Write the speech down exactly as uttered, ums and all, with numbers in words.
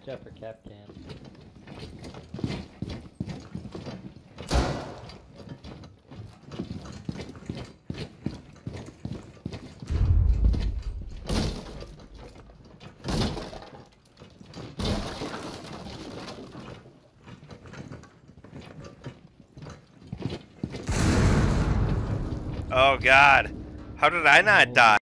out for cap cam. Oh God, how did I not die?